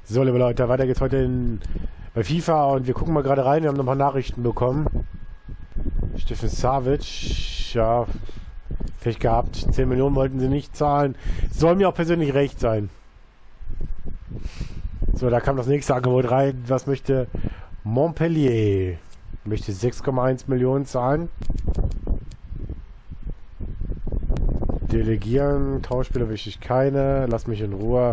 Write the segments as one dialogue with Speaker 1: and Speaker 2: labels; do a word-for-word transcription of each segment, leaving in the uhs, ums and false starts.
Speaker 1: So, liebe Leute, weiter geht's heute in, bei FIFA und wir gucken mal gerade rein. Wir haben noch ein paar Nachrichten bekommen. Steffen Savic, ja, Pech gehabt. zehn Millionen wollten sie nicht zahlen. Soll mir auch persönlich recht sein. So, da kam das nächste Angebot rein. Was möchte Montpellier? Möchte sechs Komma eins Millionen zahlen. Delegieren, Tauschspieler möchte ich keine. Lass mich in Ruhe.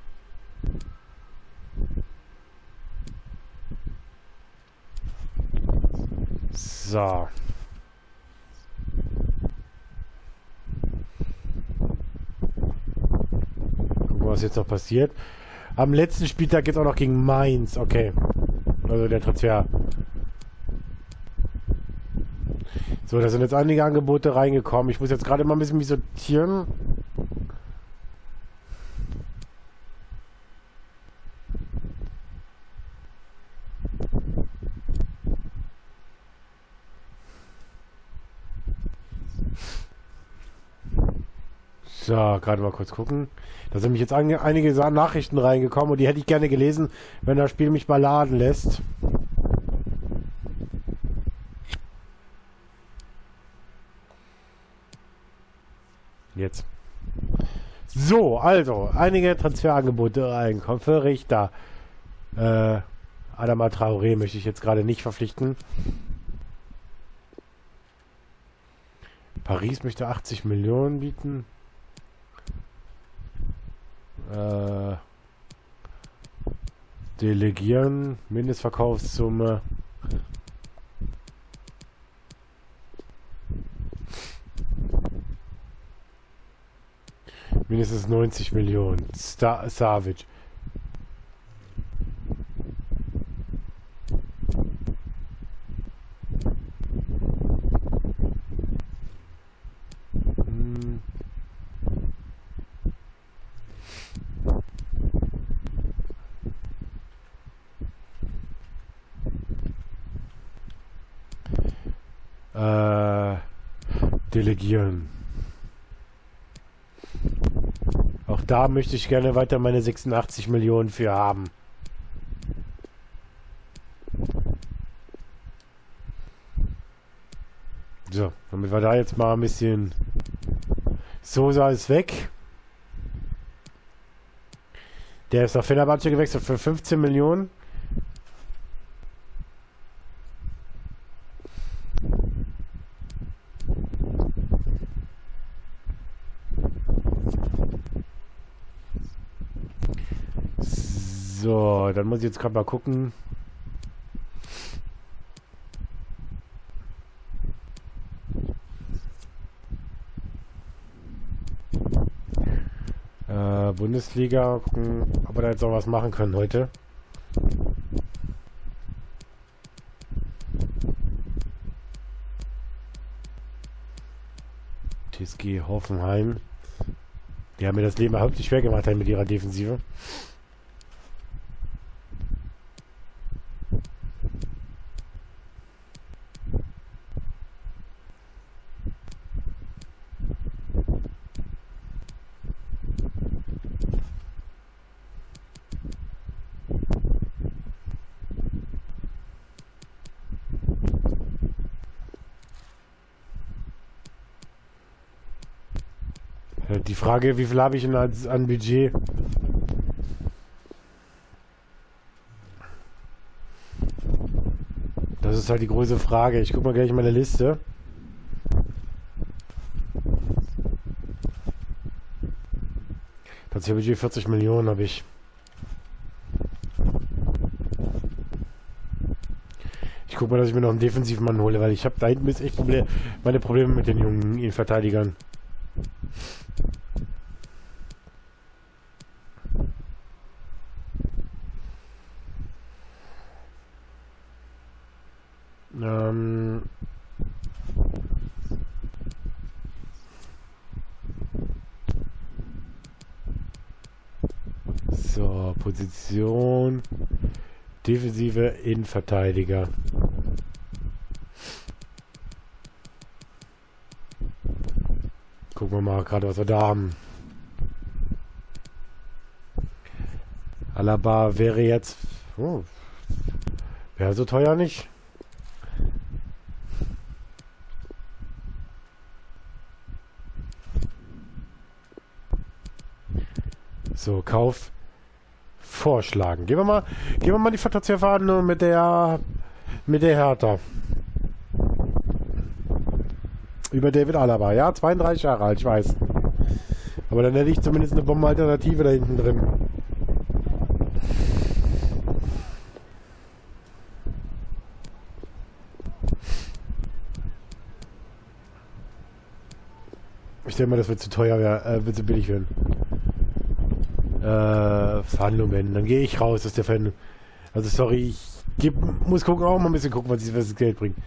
Speaker 1: So. Gucken, was jetzt noch passiert. Am letzten Spieltag geht es auch noch gegen Mainz. Okay. Also der Transfer. So, da sind jetzt einige Angebote reingekommen. Ich muss jetzt gerade mal ein bisschen mich sortieren. So, gerade mal kurz gucken. Da sind mich jetzt einige Nachrichten reingekommen und die hätte ich gerne gelesen, wenn das Spiel mich mal laden lässt. Jetzt. So, also, einige Transferangebote reinkommen für Richter. Äh, Adama Traoré möchte ich jetzt gerade nicht verpflichten. Paris möchte achtzig Millionen bieten. Äh, delegieren, Mindestverkaufssumme. Mindestens neunzig Millionen. Star Savic. Hm. Äh, delegieren. Auch da möchte ich gerne weiter meine sechsundachtzig Millionen für haben. So, damit wir da jetzt mal ein bisschen... Sosa ist weg. Der ist auf Fenerbahce gewechselt für fünfzehn Millionen. So, dann muss ich jetzt gerade mal gucken. Äh, Bundesliga, gucken, ob wir da jetzt auch was machen können heute. T S G Hoffenheim. Die haben mir das Leben überhaupt nicht schwer gemacht mit ihrer Defensive. Die Frage, wie viel habe ich denn als, an Budget? Das ist halt die große Frage. Ich gucke mal gleich in meine Liste. Das hier Budget vierzig Millionen habe ich. Ich gucke mal, dass ich mir noch einen defensiven Mann hole, weil ich habe da hinten ist echt Problem, meine Probleme mit den jungen Verteidigern. Ähm so, Position defensive Innenverteidiger. Gucken wir mal gerade, was wir da haben. Alaba wäre jetzt... Oh, wäre so teuer nicht. So, Kauf vorschlagen. Gehen wir mal, gehen wir mal die Vertragsverfahren mit der mit der Hertha. Über David Alaba. Ja, zweiunddreißig Jahre alt, ich weiß. Aber dann hätte ich zumindest eine Bombenalternative da hinten drin. Ich denke mal, das wird zu teuer werden, äh, wird zu billig werden. Äh, Verhandlungen. Dann gehe ich raus aus der Verhandlung. Also sorry, ich geb, muss gucken, auch mal ein bisschen gucken, was, ich, was das Geld bringt.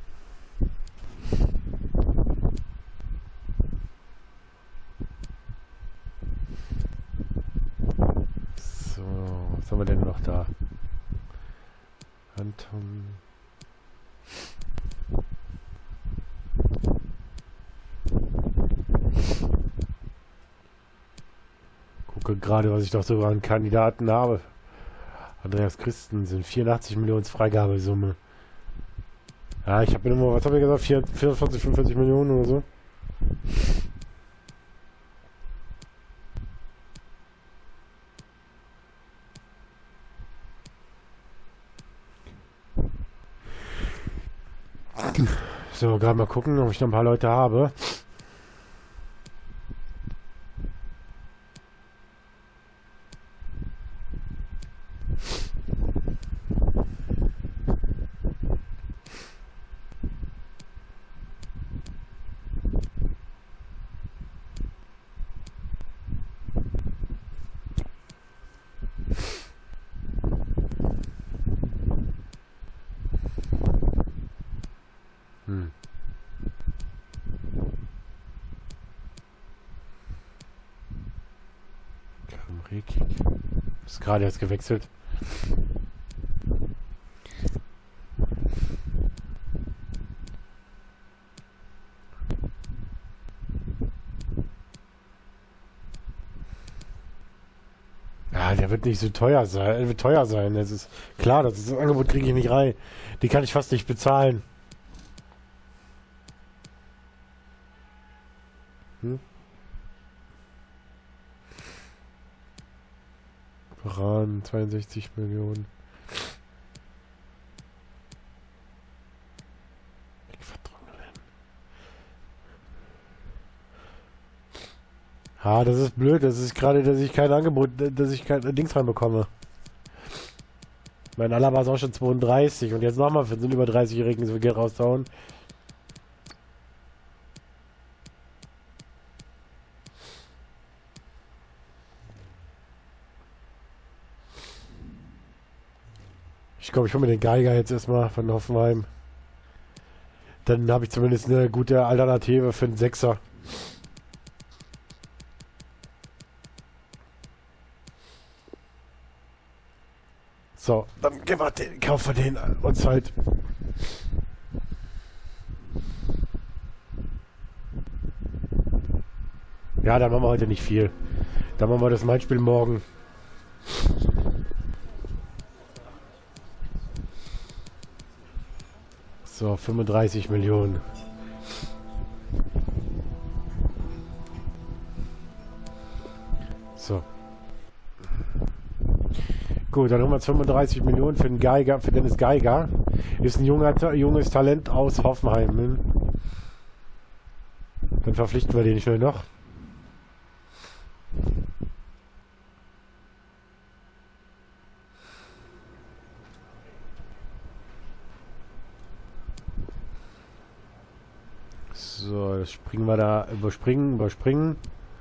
Speaker 1: So, was haben wir denn noch da? Anton. Gucke gerade, was ich doch so an Kandidaten habe. Andreas Christensen, vierundachtzig Millionen Freigabesumme. Ja, ich habe mir nur, was habe ich gesagt, vierundvierzig, fünfundvierzig Millionen oder so. So, gerade mal gucken, ob ich noch ein paar Leute habe. Hm. Rekik. Ist gerade erst gewechselt. Ja, der wird nicht so teuer sein. Er wird teuer sein. Das ist klar, das, ist, das Angebot kriege ich nicht rein. Die kann ich fast nicht bezahlen. Hm? Varan, zweiundsechzig Millionen. Ah, das ist blöd. Das ist gerade, dass ich kein Angebot, dass ich kein Dings reinbekomme. Mein Alaba ist auch schon zweiunddreißig und jetzt nochmal für den über dreißig-Jährigen so viel Geld raushauen. Ich glaube, ich hole mir den Geiger jetzt erstmal von Hoffenheim. Dann habe ich zumindest eine gute Alternative für den Sechser. So, dann gehen wir den, kaufen wir den uns halt. Ja, dann machen wir heute nicht viel. Dann machen wir das Main-Spiel morgen. So, fünfunddreißig Millionen. So. Gut, dann haben wir fünfunddreißig Millionen für den Geiger, für Dennis Geiger. Ist ein junger, junges Talent aus Hoffenheim. Dann verpflichten wir den schnell noch. So, das springen wir da, überspringen, überspringen.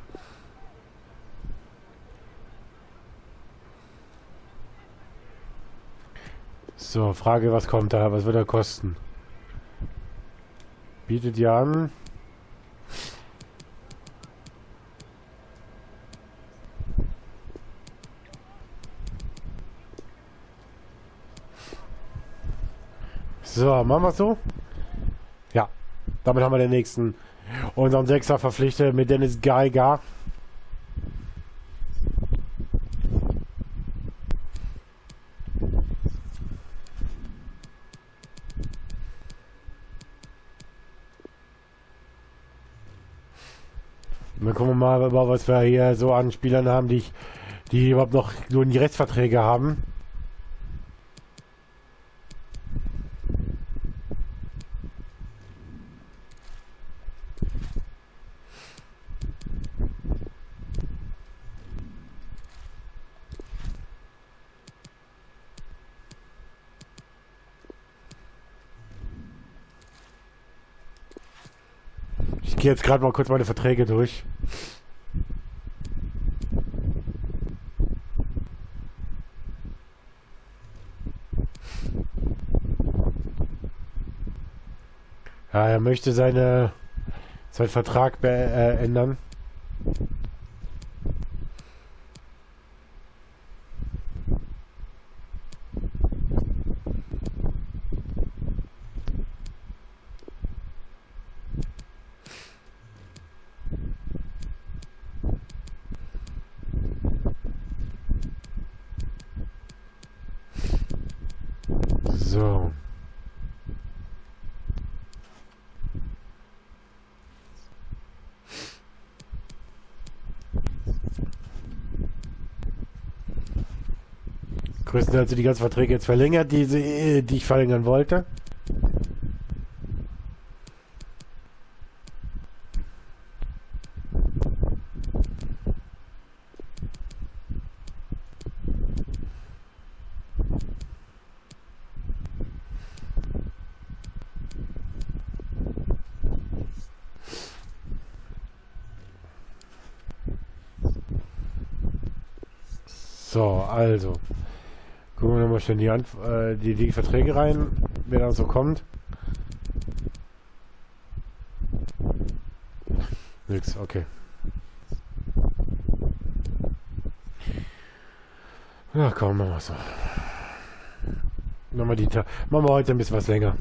Speaker 1: So, Frage, was kommt da? Was wird er kosten? Bietet ja an. So, machen wir es so? Ja, damit haben wir den nächsten. Unseren Sechser verpflichtet mit Dennis Geiger. Dann gucken wir mal, was wir hier so an Spielern haben, die, ich, die überhaupt noch nur die Restverträge haben. Ich gehe jetzt gerade mal kurz meine Verträge durch. Ja, er möchte seine seinen Vertrag äh, ändern. So. Größtenteils die ganzen Verträge jetzt verlängert, die, sie, die ich verlängern wollte. So, also. Gucken wir nochmal schnell die, Anf äh, die, die Verträge rein, wer da so kommt. Nix, okay. Na komm, machen wir so. Machen wir, die Ta machen wir heute ein bisschen was länger.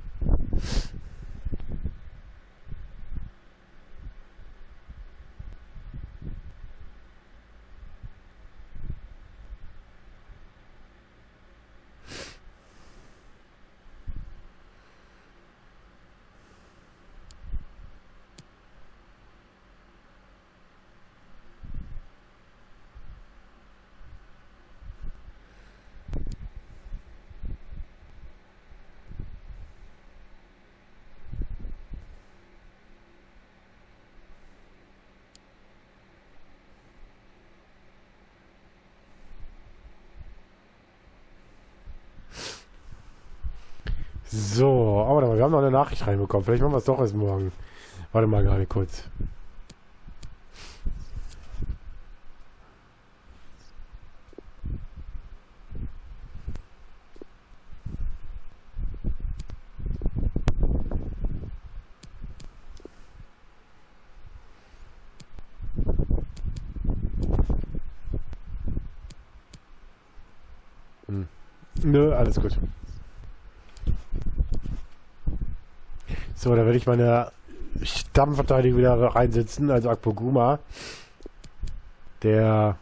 Speaker 1: So, aber wir haben noch eine Nachricht reinbekommen. Vielleicht machen wir es doch erst morgen. Warte mal gerade kurz. Hm. Nö, alles gut. So, da werde ich meine Stammverteidigung wieder reinsetzen, also Akpoguma, der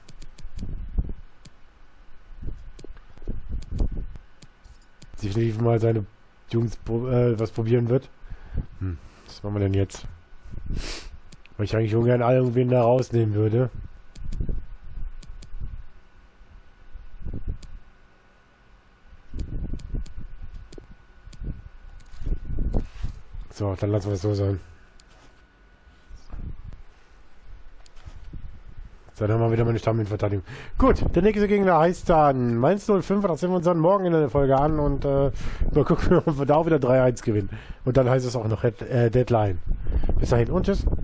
Speaker 1: sicherlich mal seine Jungs äh, was probieren wird. Hm, was machen wir denn jetzt? Weil ich eigentlich ungern irgendwen da rausnehmen würde. So, dann lassen wir es so sein. So, dann haben wir wieder meine Stamminverteidigung. Gut, der nächste Gegner heißt dann Mainz null fünf. Das sehen wir uns dann morgen in der Folge an und äh, mal gucken, ob wir da auch wieder drei eins gewinnen. Und dann heißt es auch noch äh, Deadline. Bis dahin und tschüss.